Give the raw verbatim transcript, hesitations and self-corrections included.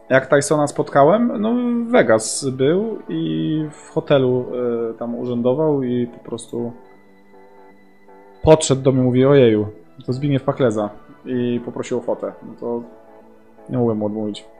Jak Tysona spotkałem, no w Vegas był i w hotelu y, tam urzędował i po prostu podszedł do mnie, mówi, ojeju, to Zbigniew Pakleza i poprosił o fotę. No to nie mogłem mu odmówić.